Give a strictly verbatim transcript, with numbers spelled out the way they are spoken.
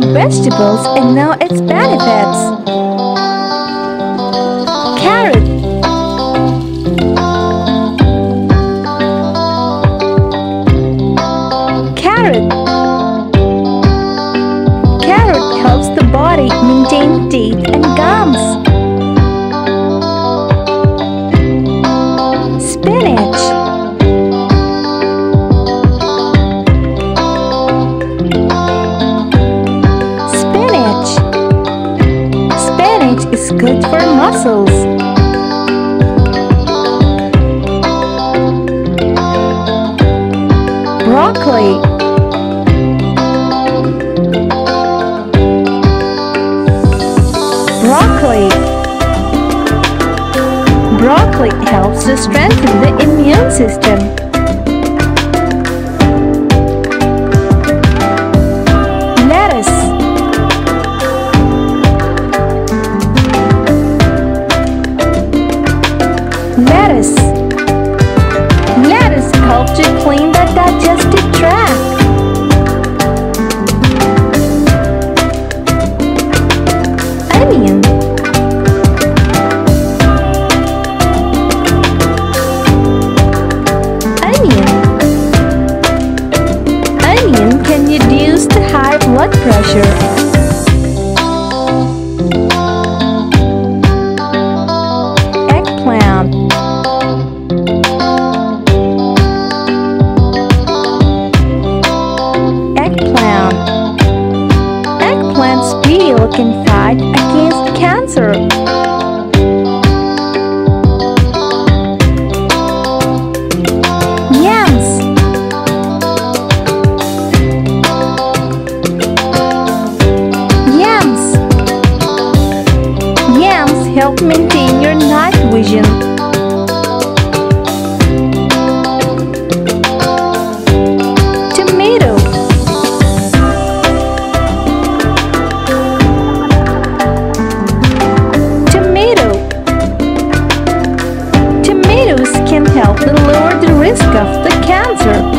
vegetables and know its benefits. Carrot. Carrot. Carrot helps the body maintain teeth and gums. Spinach. Spinach. Spinach is good for muscles. Broccoli. Broccoli. Broccoli helps to strengthen the immune system. Lettuce. Lettuce. Lettuce helps to clean the digestive tract. Onion. Onion. Onion can reduce the high blood pressure. Eggplant. Eggplant. Eggplant's peel can fight against cancer. Yams. Yams. Yams help maintain your night vision. Tomato. Tomato. Tomatoes can help to lower the risk of the cancer.